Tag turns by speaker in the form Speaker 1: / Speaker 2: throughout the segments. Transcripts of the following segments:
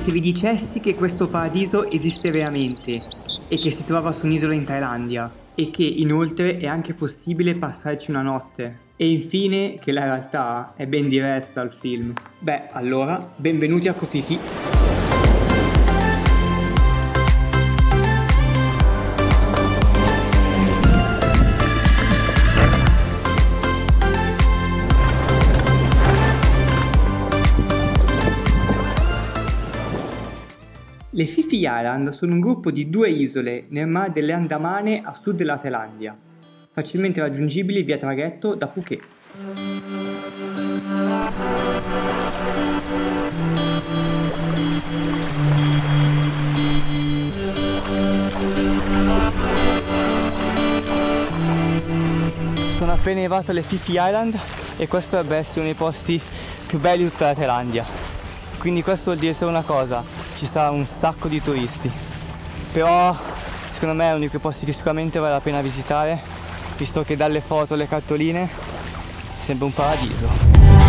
Speaker 1: se vi dicessi che questo paradiso esiste veramente e che si trova su un'isola in Thailandia e che inoltre è anche possibile passarci una notte e infine che la realtà è ben diversa dal film, beh allora benvenuti a Koh Phi Phi. Le Phi Phi Island sono un gruppo di 2 isole nel mare delle Andamane a sud della Thailandia, facilmente raggiungibili via traghetto da Phuket. Sono appena arrivato alle Phi Phi Island e questo dovrebbe essere uno dei posti più belli di tutta la Thailandia. Quindi questo vuol dire solo una cosa, ci sarà un sacco di turisti, però secondo me è uno di quei posti che sicuramente vale la pena visitare, visto che dalle foto alle cartoline sembra un paradiso.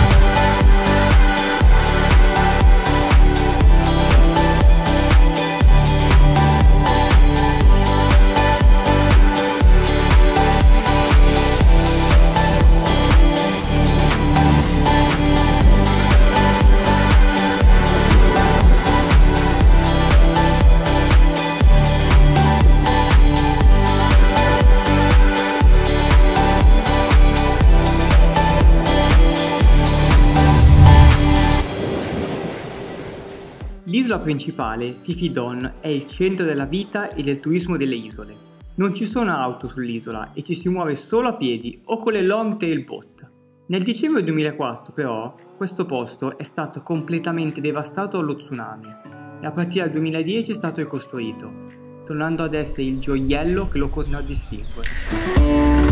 Speaker 1: L'isola principale, Phi Phi Don, è il centro della vita e del turismo delle isole. Non ci sono auto sull'isola e ci si muove solo a piedi o con le long tail boat. Nel dicembre 2004 però questo posto è stato completamente devastato dallo tsunami e a partire dal 2010 è stato ricostruito, tornando ad essere il gioiello che lo contraddistingue.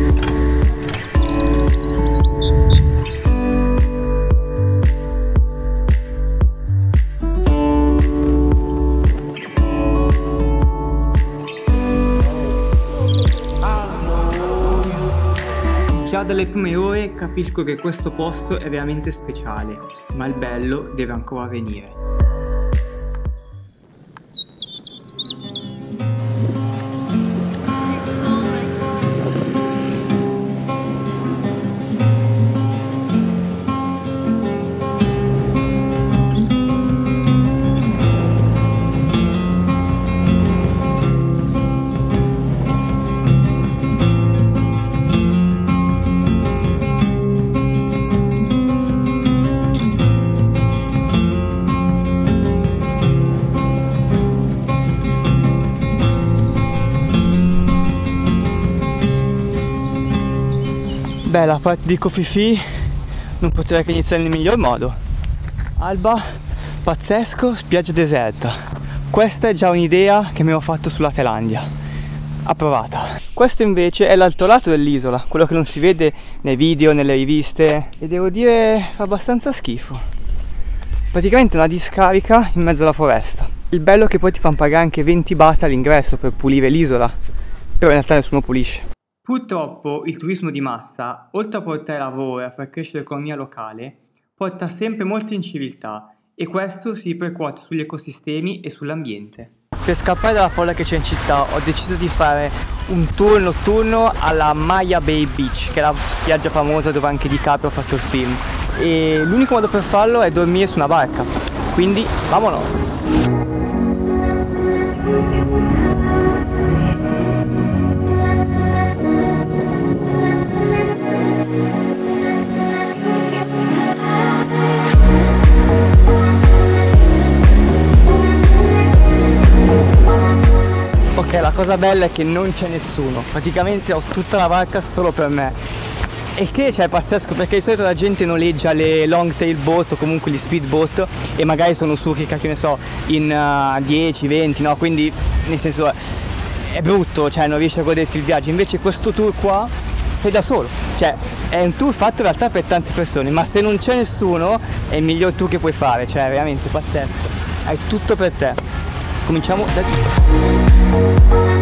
Speaker 1: Già dalle prime ore capisco che questo posto è veramente speciale, ma il bello deve ancora venire. Beh, la parte di Koh Phi Phi non poteva che iniziare nel miglior modo. Alba, pazzesco, spiaggia deserta. Questa è già un'idea che mi ho fatto sulla Thailandia. Approvata. Questo invece è l'altro lato dell'isola, quello che non si vede nei video, nelle riviste, e devo dire fa abbastanza schifo. Praticamente una discarica in mezzo alla foresta. Il bello è che poi ti fanno pagare anche 20 baht all'ingresso per pulire l'isola, però in realtà nessuno pulisce. Purtroppo il turismo di massa, oltre a portare lavoro e a far crescere l'economia locale, porta sempre molta inciviltà e questo si ripercuote sugli ecosistemi e sull'ambiente. Per scappare dalla folla che c'è in città ho deciso di fare un tour notturno alla Maya Bay Beach, che è la spiaggia famosa dove anche DiCaprio ha fatto il film, e l'unico modo per farlo è dormire su una barca, quindi vamonos! Ok, la cosa bella è che non c'è nessuno, praticamente ho tutta la barca solo per me. E che è pazzesco, perché di solito la gente noleggia le long tail boat o comunque gli speed boat e magari sono su che ne so in 10, 20, no? Quindi nel senso è brutto, cioè non riesci a goderti il viaggio. Invece questo tour qua sei da solo, cioè è un tour fatto in realtà per tante persone, ma se non c'è nessuno è il miglior tour che puoi fare, cioè è veramente pazzesco, hai tutto per te. Cominciamo da qui.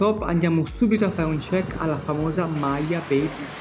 Speaker 1: stop andiamo subito a fare un check alla famosa Maya Bay Beach.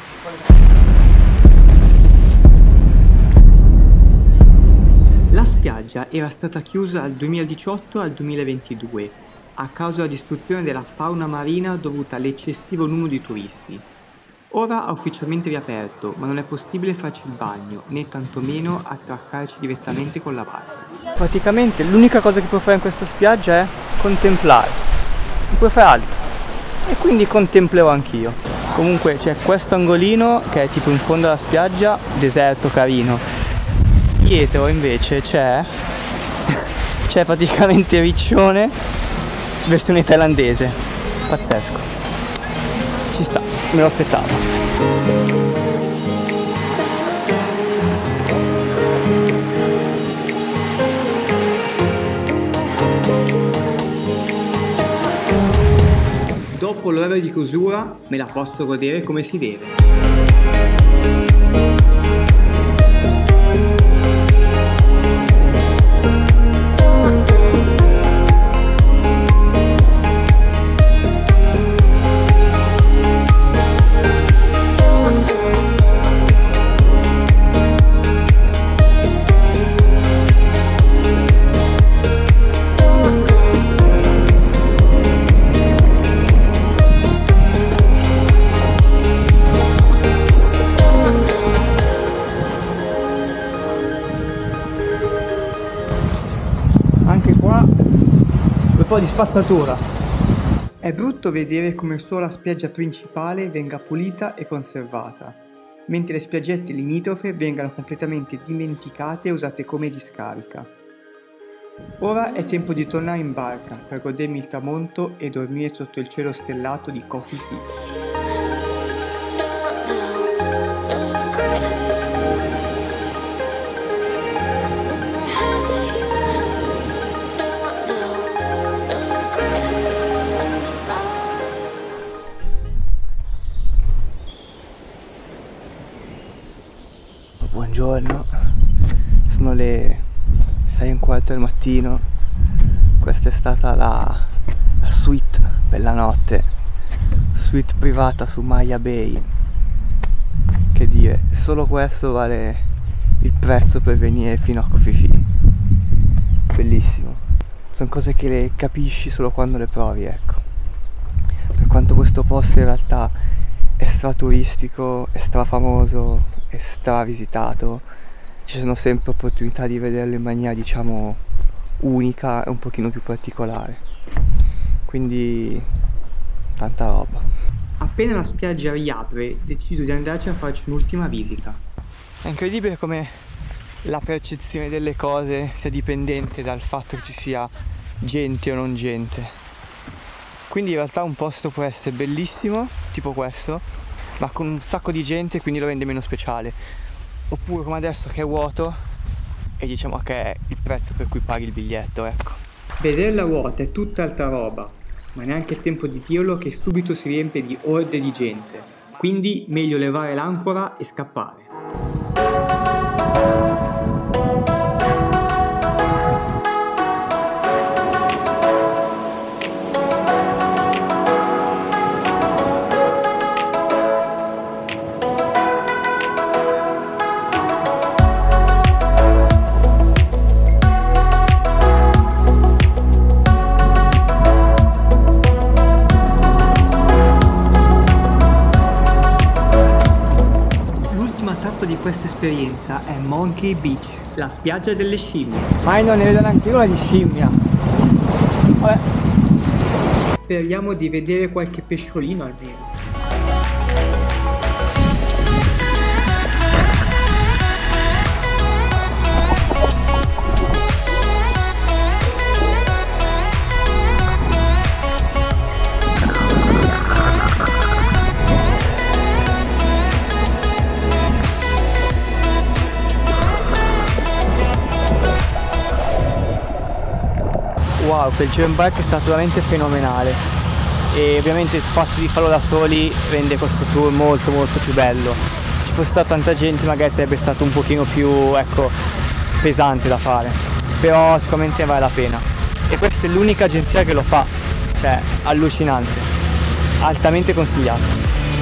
Speaker 1: La spiaggia era stata chiusa dal 2018 al 2022 a causa della distruzione della fauna marina dovuta all'eccessivo numero di turisti. Ora ha ufficialmente riaperto, ma non è possibile farci il bagno, né tantomeno attraccarci direttamente con la barca. Praticamente l'unica cosa che puoi fare in questa spiaggia è contemplare, non puoi fare altro. E quindi contemplerò anch'io. Comunque c'è questo angolino che è tipo in fondo alla spiaggia, deserto carino. Dietro invece c'è praticamente Riccione, versione thailandese. Pazzesco. Ci sta, me lo aspettavo. Dopo l'ora di chiusura me la posso godere come si deve. Anche qua un po' di spazzatura. È brutto vedere come solo la spiaggia principale venga pulita e conservata, mentre le spiaggette limitrofe vengano completamente dimenticate e usate come discarica. Ora è tempo di tornare in barca per godermi il tramonto e dormire sotto il cielo stellato di Koh Phi Phi. Buongiorno, sono le 6:15 del mattino, questa è stata la suite, bella notte, suite privata su Maya Bay, che dire, solo questo vale il prezzo per venire fino a Koh Phi Phi, bellissimo, sono cose che le capisci solo quando le provi, ecco, per quanto questo posto in realtà è straturistico, è strafamoso, è stravisitato, ci sono sempre opportunità di vederlo in maniera diciamo unica e un pochino più particolare, quindi tanta roba. Appena la spiaggia riapre decido di andarci a farci un'ultima visita. È incredibile come la percezione delle cose sia dipendente dal fatto che ci sia gente o non gente, quindi in realtà un posto può essere bellissimo tipo questo, ma con un sacco di gente, quindi lo rende meno speciale, oppure come adesso che è vuoto e diciamo che è il prezzo per cui paghi il biglietto, ecco. Vederla vuota è tutta altra roba, ma neanche il tempo di dirlo che subito si riempie di orde di gente, quindi meglio levare l'ancora e scappare. Di questa esperienza è Monkey Beach, la spiaggia delle scimmie. Ma non ne vedo neanche una di scimmia. Vabbè. Speriamo di vedere qualche pesciolino almeno. Wow, quel giro in barca è stato veramente fenomenale e ovviamente il fatto di farlo da soli rende questo tour molto più bello. Se ci fosse stata tanta gente magari sarebbe stato un pochino più, ecco, pesante da fare, però sicuramente vale la pena e questa è l'unica agenzia che lo fa, cioè allucinante. altamente consigliato.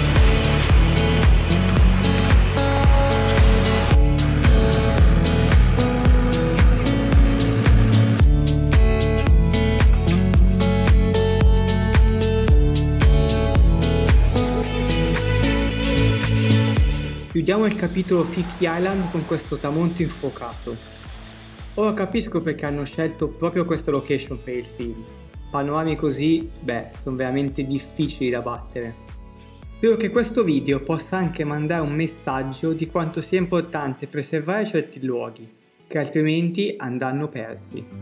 Speaker 1: Chiudiamo il capitolo Fifty Island con questo tramonto infuocato. Ora capisco perché hanno scelto proprio questa location per il film. Panorami così, sono veramente difficili da battere. Spero che questo video possa anche mandare un messaggio di quanto sia importante preservare certi luoghi, che altrimenti andranno persi.